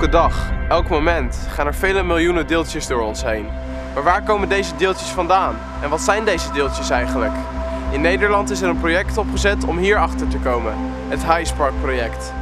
dag, elk moment, gaan er vele miljoenen deeltjes door ons heen. Maar waar komen deze deeltjes vandaan? En wat zijn deze deeltjes eigenlijk? In Nederland is er een project opgezet om hier achter te komen, het HiSpark project.